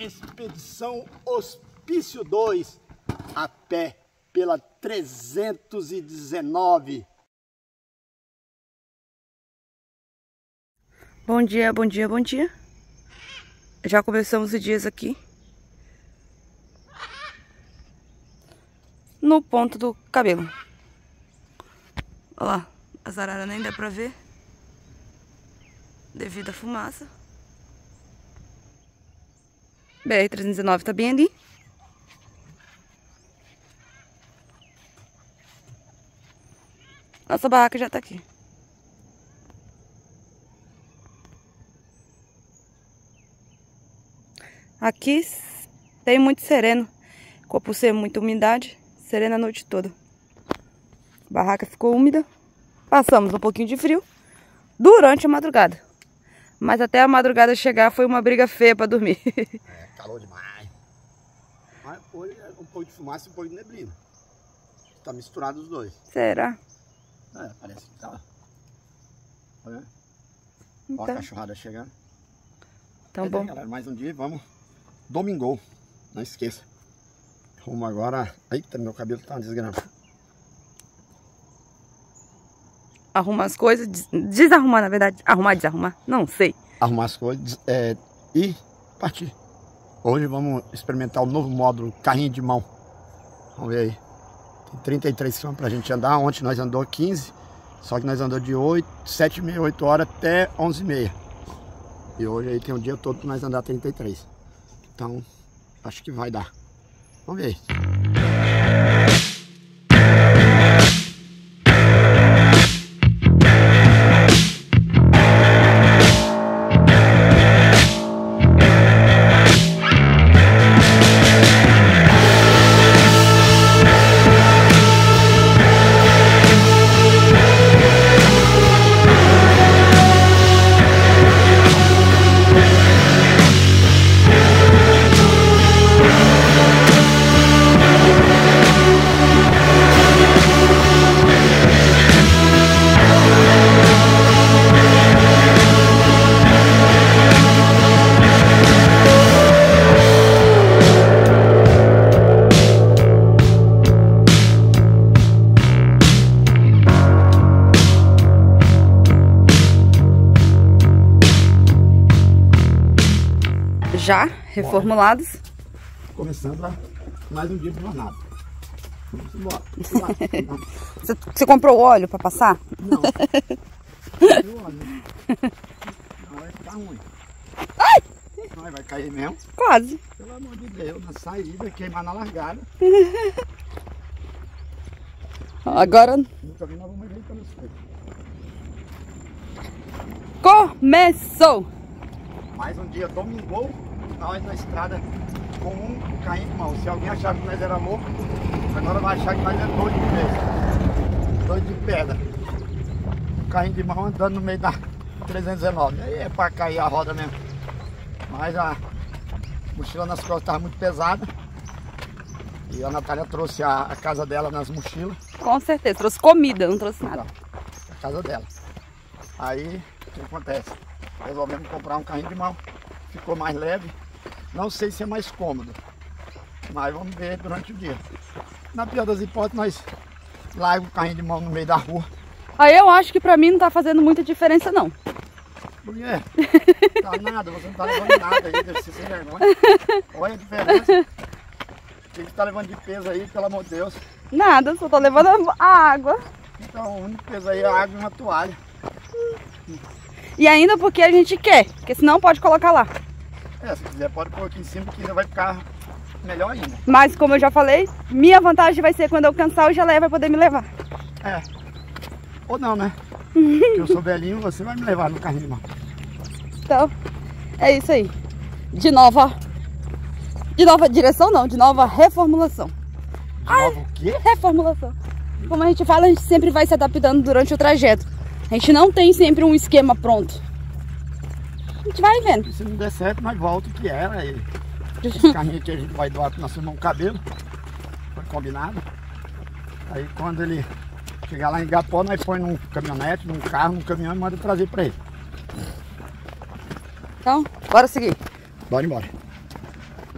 Expedição Hospício 2, a pé pela 319. Bom dia, bom dia, bom dia. Já começamos os dias aqui no ponto do cabelo. Olha lá, as araras nem dá pra ver devido à fumaça. BR-319 tá bem ali. Nossa barraca já tá aqui. Aqui tem muito sereno. Por ser muita umidade, sereno a noite toda. A barraca ficou úmida. Passamos um pouquinho de frio durante a madrugada. Mas até a madrugada chegar foi uma briga feia pra dormir. É, calor demais. Mas hoje é um pouco de fumaça e um pouco de neblina. Tá misturado os dois. Será? É, parece que tá. Olha, Então, olha a cachorrada chegando. Então bom. Galera, mais um dia, vamos. Domingou, não esqueça. Rumo agora. Eita, meu cabelo tá uma desgrama. Arrumar as coisas, desarrumar na verdade. Arrumar, desarrumar, não sei. Arrumar as coisas e partir. Hoje vamos experimentar o novo módulo carrinho de mão. Vamos ver aí. Tem 33 km pra gente andar. Ontem nós andou 15. Só que nós andou de 7h30, 8 horas até 11h30. E hoje aí tem o dia todo que nós andar 33. Então, acho que vai dar. Vamos ver. Já reformulados. Começando mais um dia de jornada. Vamos embora. Você comprou óleo para passar? Não. Não vai ficar ruim. Ai! Não, vai cair mesmo. Quase. Pelo amor de Deus, na saída, queimar na largada. Agora Nunca vi, nós vamos ver pelo espelho. começou. Mais um dia domingou, nós na estrada com um carrinho de mão. Se alguém achar que nós era louco, agora vai achar que nós é doido de vez. Doido de pedra. Um carrinho de mão andando no meio da 319. Aí é pra cair a roda mesmo. Mas a mochila nas costas estava muito pesada. E a Natália trouxe a casa dela nas mochilas. Com certeza, trouxe comida, não trouxe nada. A casa dela. Aí, o que acontece? Resolvemos comprar um carrinho de mão. Ficou mais leve. Não sei se é mais cômodo. Mas vamos ver durante o dia. Na pior das hipóteses, nós largamos o carrinho de mão no meio da rua. Aí eu acho que pra mim não tá fazendo muita diferença não. Por quê? Tá nada, você não tá levando nada aí, deve ser sem vergonha. Olha a diferença. O que você tá levando de peso aí, pelo amor de Deus? Nada, só tô levando a água. Então o único peso aí é a água e uma toalha. E ainda porque a gente quer, porque senão pode colocar lá. Se quiser pode pôr aqui em cima que ainda vai ficar melhor ainda. Mas como eu já falei, minha vantagem vai ser quando eu cansar o Geleia vai poder me levar. Ou não, né? Porque eu sou velhinho, você vai me levar no carrinho de mão. Então, é isso aí. De nova direção não, de nova reformulação. De novo o quê? Reformulação. Como a gente fala, a gente sempre vai se adaptando durante o trajeto. A gente não tem sempre um esquema pronto. A gente vai vendo. E se não der certo, nós voltamos o que era. Esse carrinho aqui a gente vai doar para nosso irmão Cabelo. Foi combinado. Aí quando ele chegar lá em Igapó, nós põe num caminhonete, num carro, num caminhão e manda trazer para ele. Então, bora seguir. Bora embora.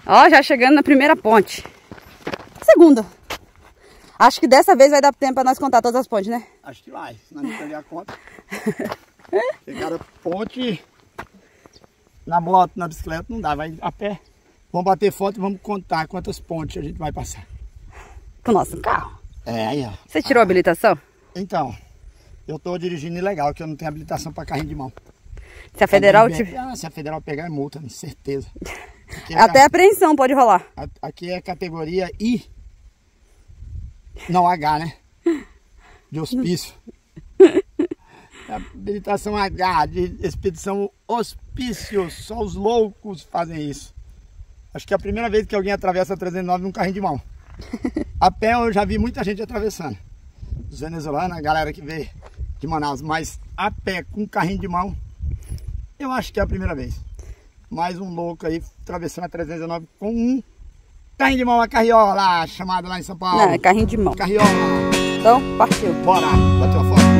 Ó, já chegando na primeira ponte. Segunda. Acho que dessa vez vai dar tempo pra nós contar todas as pontes, né? Acho que vai, se nós não perder a conta. Pegaram a ponte na moto, na bicicleta, não dá, vai a pé. Vamos bater foto e vamos contar quantas pontes a gente vai passar. Com o nosso carro. É, aí ó. Você tirou a habilitação? Então, eu tô dirigindo ilegal, que eu não tenho habilitação para carrinho de mão. Se a federal se a federal pegar é multa, com certeza. Até apreensão pode rolar. Aqui é categoria I. Não, H, né? De hospício. Habilitação H, de expedição hospício. Só os loucos fazem isso. Acho que é a primeira vez que alguém atravessa a 309 num carrinho de mão. A pé eu já vi muita gente atravessando. Os venezuelanos, a galera que veio de Manaus. Mas a pé com carrinho de mão, eu acho que é a primeira vez. Mais um louco aí atravessando a 309 com um carrinho de mão, a carriola, chamada lá em São Paulo. Não, é carrinho de mão. Carriola. Então, partiu. Bora, bateu a foto.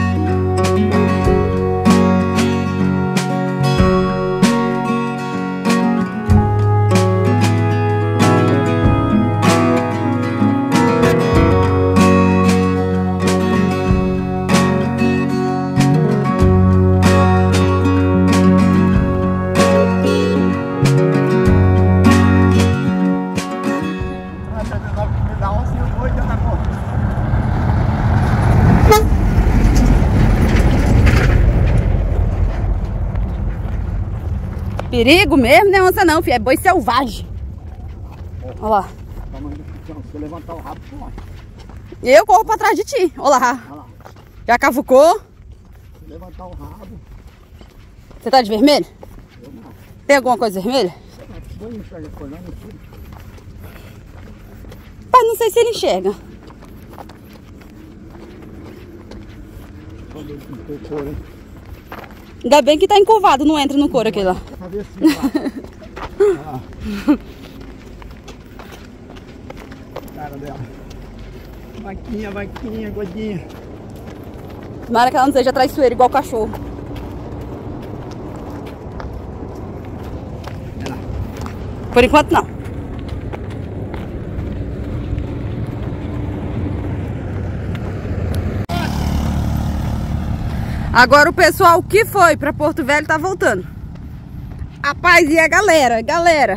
Perigo mesmo, não é onça não, filho. É boi selvagem. Olha lá. Se você levantar o rabo, pode. Eu corro pra trás de ti. Olha lá. Já cavucou? Se levantar o rabo. Você tá de vermelho? Eu não. Tem alguma coisa vermelha? Vou enxergar olhando aqui. Pai, não sei se ele enxerga. Vamos ver se tem cor, hein? Ainda bem que tá encurvado, não entra no couro aquele lá. Cara dela. Vaquinha, vaquinha, godinha. Tomara que ela não seja traiçoeira igual o cachorro. Por enquanto não. Agora o pessoal que foi pra Porto Velho tá voltando. Rapaz, e a galera?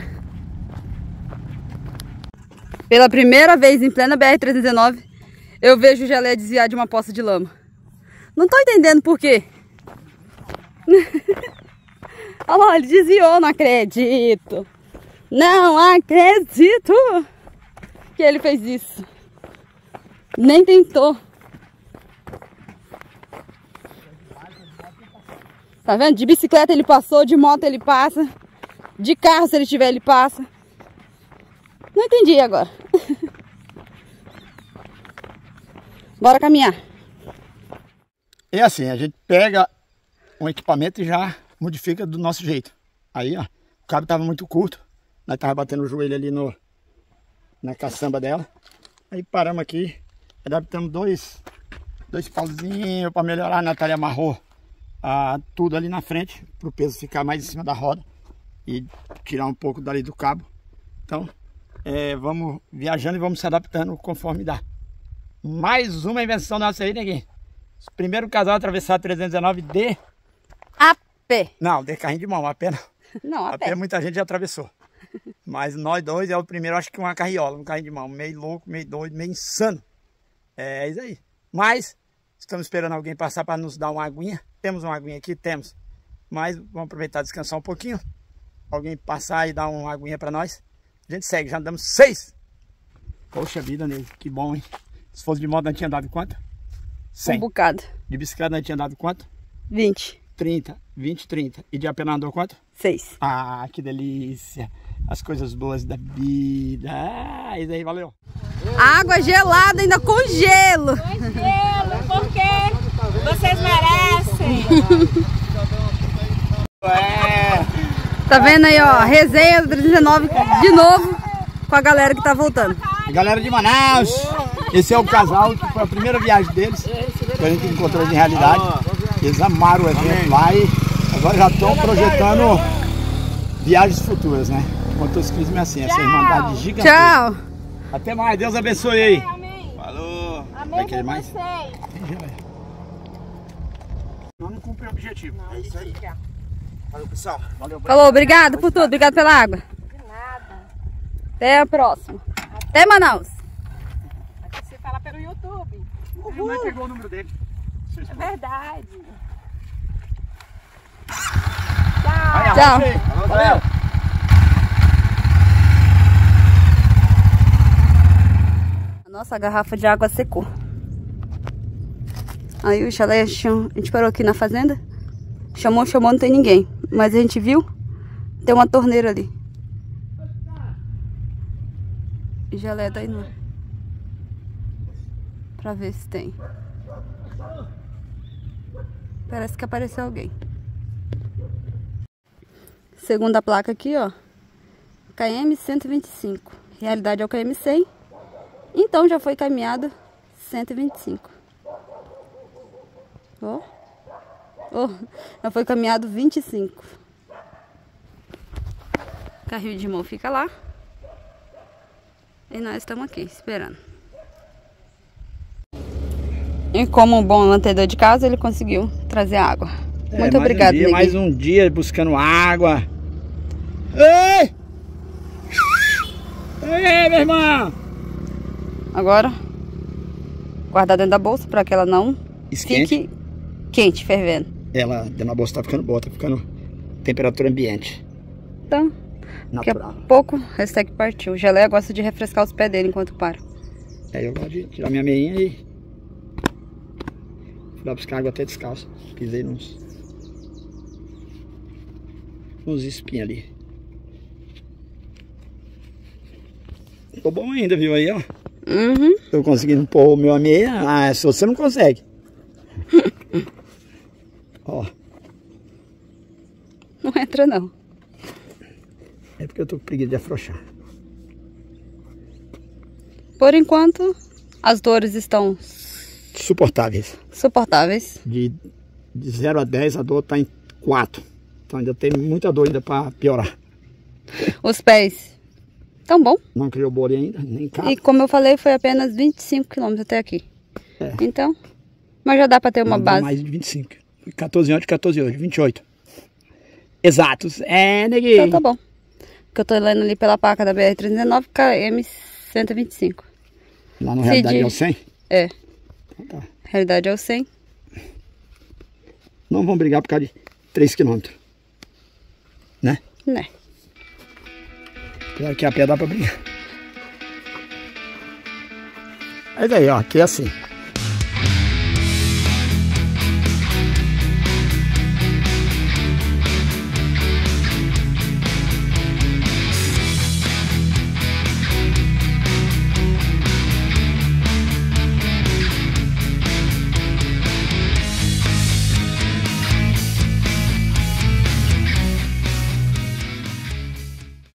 Pela primeira vez em plena BR-319, eu vejo o Gelé desviar de uma poça de lama. Não tô entendendo por quê. Olha lá, ele desviou, não acredito. Não acredito que ele fez isso. Nem tentou. Tá vendo? De bicicleta ele passou, de moto ele passa, de carro se ele tiver ele passa. Não entendi agora. Bora caminhar. É assim, a gente pega um equipamento e já modifica do nosso jeito. Aí, ó, o cabo tava muito curto, nós tava batendo o joelho ali na caçamba dela. Aí paramos aqui, adaptamos dois pauzinhos para melhorar. A Natália amarrou tudo ali na frente, para o peso ficar mais em cima da roda e tirar um pouco dali do cabo. Então, vamos viajando e vamos se adaptando conforme dá. Mais uma invenção nossa aí, neguinho. Primeiro casal a atravessar a 319 de... A pé. Não, de carrinho de mão, a pé não. Não, a pé. Muita gente já atravessou. Mas nós dois é o primeiro, acho que uma carriola, um carrinho de mão. Meio louco, meio doido, meio insano. É isso aí. Mas estamos esperando alguém passar para nos dar uma aguinha. Temos uma aguinha aqui? Temos. Mas vamos aproveitar e descansar um pouquinho. Alguém passar e dar uma aguinha para nós. A gente segue, já andamos 6. Poxa vida, nego, que bom, hein? Se fosse de moto, nós tinha dado quanto? 100. Um bocado. De bicicleta, nós tinha dado quanto? 20. 30. 20, 30. E de a pé nós andou quanto? 6. Ah, que delícia. As coisas boas da vida. Ah, isso aí, valeu. Água gelada ainda com gelo. Com gelo, porque vocês merecem. Tá vendo aí, ó, resenha do 319 de novo com a galera que tá voltando. Galera de Manaus, esse é o casal que foi a primeira viagem deles, que a gente encontrou de realidade. Eles amaram o evento lá e agora já estão projetando viagens futuras, né? Motociclismo é assim, essa irmandade gigante. Tchau. Até mais, Deus abençoe aí. Amém. Falou. Amém Vai querer por mais? vocês. Não cumpri o objetivo. É isso aí. Valeu, pessoal. Valeu. Falou, obrigado por tudo. Obrigado pela água. De nada. Até a próxima. Até Manaus. Aqui você fala pelo YouTube. Minha mãe pegou o número dele. É verdade. Aí, Tchau. arrochei. Valeu. Nossa, a garrafa de água secou. Aí o chalé, a gente parou aqui na fazenda. Chamou, não tem ninguém. Mas a gente viu, tem uma torneira ali. E Jalé tá indo pra ver se tem. Parece que apareceu alguém. Segunda placa aqui, ó. KM 125. Realidade é o KM 100. Então já foi caminhado 125. Ó. Oh, já foi caminhado 25. Carrinho de mão fica lá. E nós estamos aqui esperando. E como um bom mantenedor de casa, ele conseguiu trazer água. Muito obrigado, Negui. Mais um dia buscando água. Ei! Ei, meu irmão! Agora, guardar dentro da bolsa para que ela não Esquente. fique quente, fervendo. Ela dentro da bolsa tá ficando boa, tá ficando temperatura ambiente. Então, daqui a Natural. pouco, hashtag partiu. O Geleia gosta de refrescar os pés dele enquanto para. Eu gosto de tirar minha meinha e fui lá buscar água até descalço. Pisei nos espinhos ali. Ficou bom ainda, viu aí, ó. Uhum. Tô conseguindo pôr o meu a meia. Ah, se você não consegue. Ó. Não entra, não. É porque eu tô com preguiça de afrouxar. Por enquanto, as dores estão Suportáveis. suportáveis. De 0 a 10 a dor tá em 4. Então ainda tem muita dor ainda pra piorar. Os pés estão bom. Não criou bolha ainda, nem capa. E como eu falei, foi apenas 25 km até aqui. É. Então, mas já dá pra ter uma Não, base. mais de 25. 14 ontem, 14 hoje, 28. Exatos. É, neguinho. Então tá bom. Que eu tô lendo ali pela placa da BR-319, KM 125. Lá no realidade Cid. é o 100? É, Então tá. realidade é o 100. Não vamos brigar por causa de 3 km. Né? Né? Apesar que a pé dá pra brigar. Mas aí, ó, aqui é assim.